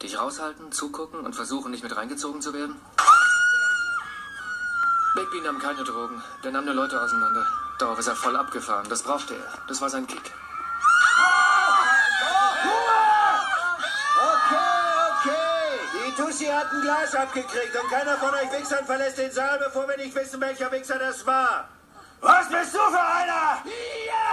Dich raushalten, zugucken und versuchen, nicht mit reingezogen zu werden? Bigby nahm keine Drogen. Der nahm nur Leute auseinander. Darauf ist er voll abgefahren. Das brauchte er. Das war sein Kick. Okay. Die Tussi hat ein Glas abgekriegt und keiner von euch Wichsern verlässt den Saal, bevor wir nicht wissen, welcher Wichser das war. Was bist du für einer? Ja!